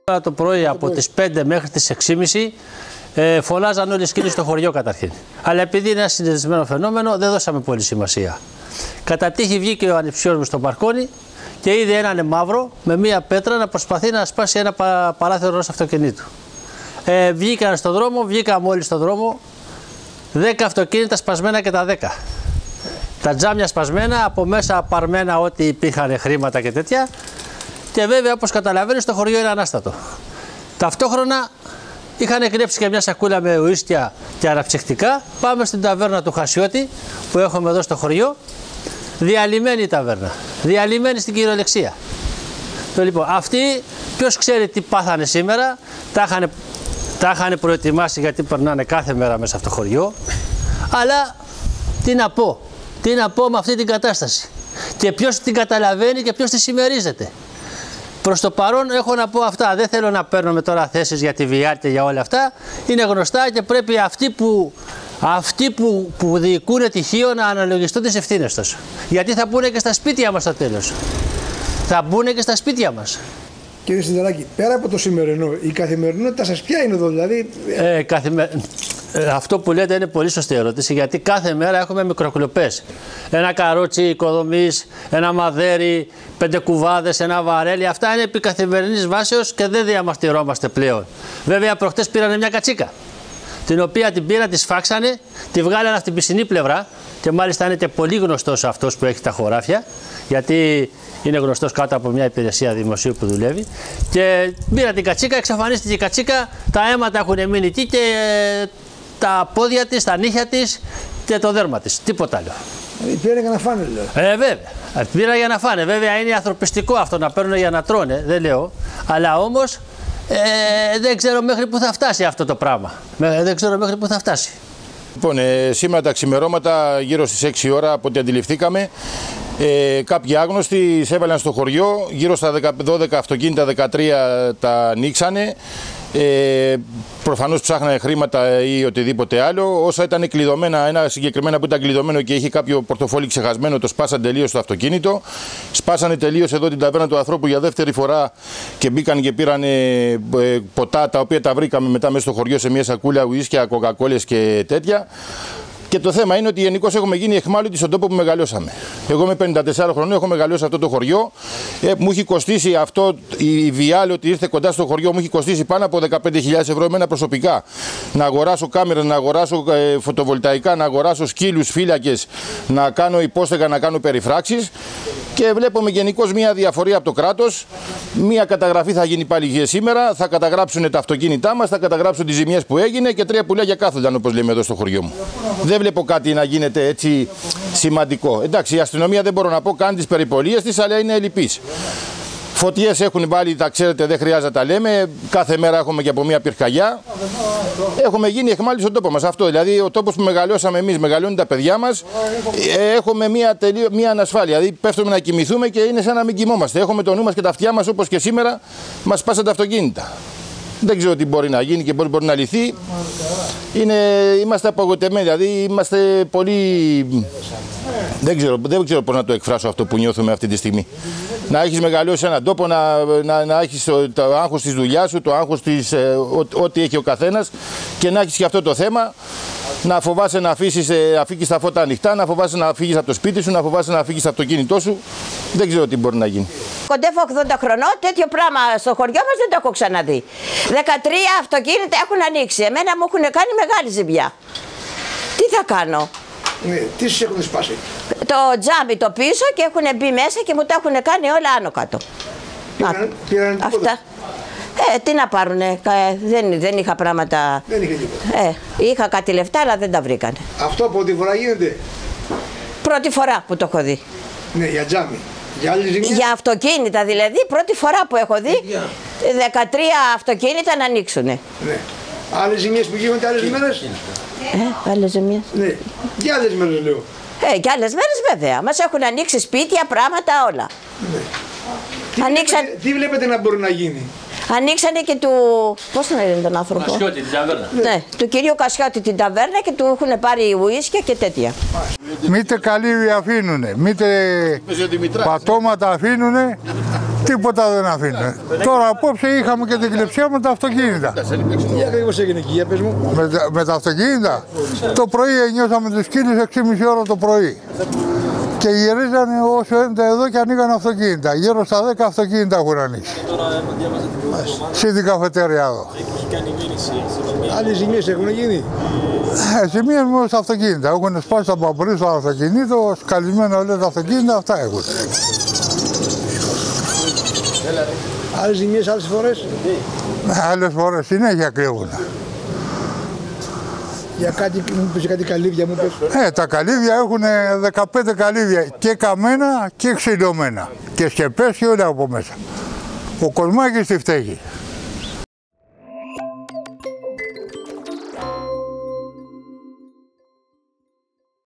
Το πρωί από τις 5 μέχρι τις 6.30 φωνάζαν όλοι οι σκύλοι στο χωριό καταρχήν. Αλλά επειδή είναι ένα συνηθισμένο φαινόμενο, δεν δώσαμε πολύ σημασία. Κατά τύχη βγήκε ο ανιψιός μου στο μπαλκόνι και είδε έναν μαύρο με μία πέτρα να προσπαθεί να σπάσει ένα παράθυρο ενός αυτοκινήτου. Βγήκαν στον δρόμο, βγήκαμε όλοι στον δρόμο. 10 αυτοκίνητα σπασμένα και τα 10. Τα τζάμια σπασμένα, από μέσα παρμένα ό,τι υπήρχαν χρήματα και τέτοια. Και βέβαια, όπως καταλαβαίνεις, το χωριό είναι ανάστατο. Ταυτόχρονα είχαν κλέψει και μια σακούλα με ουίσκια και αναψυκτικά. Πάμε στην ταβέρνα του Χασιώτη που έχουμε εδώ στο χωριό. Διαλυμένη η ταβέρνα. Διαλυμένη στην κυριολεξία. Λοιπόν, αυτοί ποιος ξέρει τι πάθανε σήμερα. Τα είχαν προετοιμάσει γιατί περνάνε κάθε μέρα μέσα από το χωριό. Αλλά τι να πω. Τι να πω με αυτή την κατάσταση. Και ποιος την καταλαβαίνει και ποιος τη συμμερίζεται. Προς το παρόν έχω να πω αυτά. Δεν θέλω να παίρνουμε τώρα θέσεις για τη ΒΙΑ και για όλα αυτά. Είναι γνωστά και πρέπει αυτοί που διοικούν τυχείο να αναλογιστούν τις ευθύνες τους. Γιατί θα μπουν και στα σπίτια μας στο τέλος. Θα μπουν και στα σπίτια μας. Κύριε Σιδεράκη, πέρα από το σημερινό, η καθημερινότητα σας ποια είναι εδώ, δηλαδή? Αυτό που λέτε είναι πολύ σωστή ερώτηση, γιατί κάθε μέρα έχουμε μικροκλοπές. Ένα καρότσι οικοδομής, ένα μαδέρι, 5 κουβάδες, ένα βαρέλι. Αυτά είναι επί καθημερινής βάσεως και δεν διαμαρτυρόμαστε πλέον. Βέβαια, προχτές πήρανε μια κατσίκα, την οποία την πήρα, τη σφάξανε, τη βγάλανε από την πισινή πλευρά και μάλιστα είναι και πολύ γνωστός αυτός που έχει τα χωράφια, γιατί είναι γνωστός κάτω από μια υπηρεσία δημοσίου που δουλεύει. Και πήρα την κατσίκα, εξαφανίστηκε η κατσίκα, τα αίματα έχουν μείνει εκεί και τα πόδια της, τα νύχια της και το δέρμα της. Τίποτα άλλο. Πήραν για να φάνε, λέω. Βέβαια. Πήρα για να φάνε. Βέβαια είναι ανθρωπιστικό αυτό να παίρνουν για να τρώνε, δεν λέω. Αλλά όμως δεν ξέρω μέχρι πού θα φτάσει αυτό το πράγμα. Δεν ξέρω μέχρι πού θα φτάσει. Λοιπόν, σήμερα τα ξημερώματα γύρω στις 6 ώρα από ό,τι αντιληφθήκαμε, κάποιοι άγνωστοι εισέβαλαν στο χωριό, γύρω στα 12 αυτοκίνητα, 13 τα ανοίξανε. Προφανώς ψάχνανε χρήματα ή οτιδήποτε άλλο. Όσα ήταν κλειδωμένα, ένα συγκεκριμένα που ήταν κλειδωμένο και είχε κάποιο πορτοφόλι ξεχασμένο, το σπάσαν τελείως το αυτοκίνητο. Σπάσανε τελείως εδώ την ταβέρνα του ανθρώπου για δεύτερη φορά και μπήκαν και πήραν ποτά, τα οποία τα βρήκαμε μετά μέσα στο χωριό σε μια σακούλα, ουίσκια, κοκακόλες και τέτοια. Και το θέμα είναι ότι γενικώς έχουμε γίνει εχμάλωτοι στον τόπο που μεγαλώσαμε. Εγώ είμαι 54 χρονών, έχω μεγαλώσει αυτό το χωριό. Μου έχει κοστίσει αυτό, η ΒΙΑ ότι ήρθε κοντά στο χωριό, μου έχει κοστίσει πάνω από 15.000 ευρώ εμένα προσωπικά. Να αγοράσω κάμερες, να αγοράσω φωτοβολταϊκά, να αγοράσω σκύλους, φύλακες, να κάνω υπόστεγα, να κάνω περιφράξεις. Και βλέπουμε γενικώς μια διαφορία από το κράτος. Μια καταγραφή θα γίνει πάλι σήμερα, θα καταγράψουν τα αυτοκίνητά μας, θα καταγράψουν τις ζημιές που έγινε και 3 πουλιά για κάθονταν, όπως λέμε εδώ στο χωριό μου. Δεν βλέπω κάτι να γίνεται έτσι σημαντικό. Εντάξει, η αστυνομία δεν μπορώ να πω καν τις περιπολίες της, αλλά είναι ελλειπής. Φωτιές έχουν βάλει, τα ξέρετε, δεν χρειάζεται να τα λέμε. Κάθε μέρα έχουμε και από μια πυρκαγιά. Έχουμε γίνει εχμάλωτοι στον τόπο μας. Αυτό δηλαδή, ο τόπος που μεγαλώσαμε εμείς, μεγαλώνουν τα παιδιά μας. Έχουμε μια ανασφάλεια. Δηλαδή, πέφτουμε να κοιμηθούμε και είναι σαν να μην κοιμόμαστε. Έχουμε το νου μας και τα αυτιά μας, όπως και σήμερα, μας σπάσαν τα αυτοκίνητα. Δεν ξέρω τι μπορεί να γίνει και πώς μπορεί να λυθεί. Είμαστε απογοητευμένοι, δηλαδή είμαστε πολύ... Δεν ξέρω πώς να το εκφράσω αυτό που νιώθουμε αυτή τη στιγμή. Να έχεις μεγαλώσει έναν τόπο, να έχεις το άγχος της δουλειάς σου, το άγχος της ό,τι έχει ο καθένας και να έχεις και αυτό το θέμα. Να φοβάσαι να αφήσεις τα φώτα ανοιχτά, να φοβάσαι να φύγεις από το σπίτι σου, να φοβάσαι να φύγεις από το κινητό σου. Δεν ξέρω τι μπορεί να γίνει. Κοντεύω 80 χρονών, τέτοιο πράγμα στο χωριό μας δεν το έχω ξαναδεί. 13 αυτοκίνητα έχουν ανοίξει. Εμένα μου έχουν κάνει μεγάλη ζημιά. Τι θα κάνω? Ναι, τι σας έχουν σπάσει? Το τζάμι το πίσω και έχουν μπει μέσα και μου τα έχουν κάνει όλα άνω κάτω. Πήραν αυτά. Τι να πάρουνε, δεν είχα πράγματα. Δεν είχε τίποτα. Είχα κάτι λεφτά αλλά δεν τα βρήκανε. Αυτό πρώτη φορά γίνεται? Πρώτη φορά που το έχω δει. Ναι, για τζάμι. Για αυτοκίνητα δηλαδή, πρώτη φορά που έχω δει 13 αυτοκίνητα να ανοίξουνε. Ναι. Άλλες ζημιές που γίνονται άλλες μέρες? Άλλες ζημιές. Ναι, και άλλες μέρες λέω. Και άλλες μέρες βέβαια. Μας έχουν ανοίξει σπίτια, πράγματα, όλα. Ναι. Τι βλέπετε να μπορεί να γίνει? Ανοίξανε και του... πώς τον λένε τον άνθρωπο? Κασιώτη, την ταβέρνα. Ναι, του κυρίου Κασιώτη την ταβέρνα και του έχουν πάρει ουίσκια και τέτοια. Μήτε καλύβι αφήνουνε, μήτε πατώματα αφήνουνε Τίποτα δεν αφήνουν. Τώρα απόψε είχαμε και την κλεψία με τα αυτοκίνητα. Τι ακριβώς έγινε εκεί, για πες μου. Με τα αυτοκίνητα. Το πρωί νιώσαμε τις σκύλες 6,5 ώρα το πρωί. Και γυρίζανε όσο έντε εδώ και ανοίγαν αυτοκίνητα. Γύρω στα 10 αυτοκίνητα έχουν ανοίξει. Στην την καφετέρια εδώ. Άλλες ζημίες έχουν γίνει. Ζημίες μόνο στα αυτοκίνητα. Έχουν σπάσει τα μπαμπρί στο αυτοκίνητο, σκαλισμένα όλα τα αυτοκίνητα, αυτά έχουν. Άλλες ζημίες άλλες φορές. Άλλες φορές συνέχεια κρύβουν. Για κάτι, μου πες κάτι καλύβια, μου πες. Τα καλύβια έχουν 15 καλύβια και καμένα και ξυλωμένα. Και σκεπές και όλα από μέσα. Ο Κοσμάκης τη φταίει.